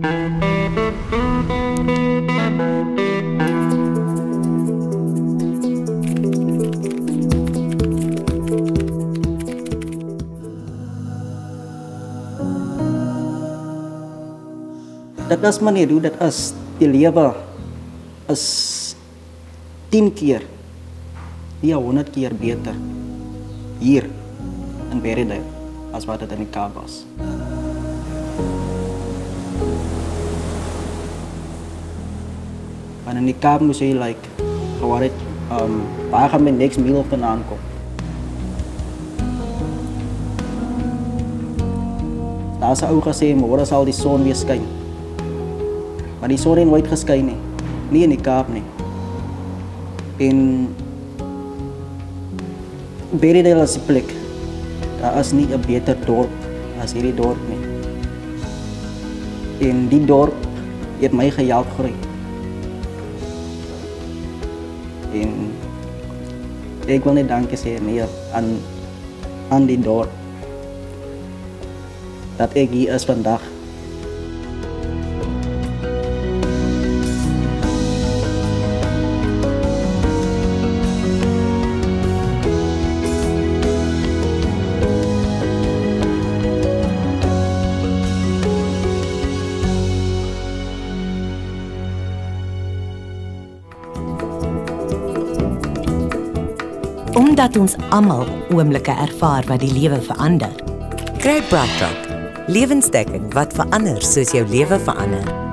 Dat as meneer doe, dat as die lewe is 10 keer, ja 100 keer beter hier in Bied as wat dit in die Kaap was. Want in die Kaap moes jy like, waar het, waar gaan my next meal vandaan kom? Daar is 'n ou gesê, môre sal die son weer skyn. Maar die son het nooit geskyn nie, nie in die Kaap nie. En Bied is die plek, daar is nie 'n beter dorp as hierdie dorp nie. En die dorp het my gehelp groei. En ek wil net dankie sê meer aan die dorp, dat ek hier is vandag. Omdat ons almal oomblikke ervaar wat die lewe verander. Kry Bradtrap, lewensdekking wat verander soos jou lewe verander.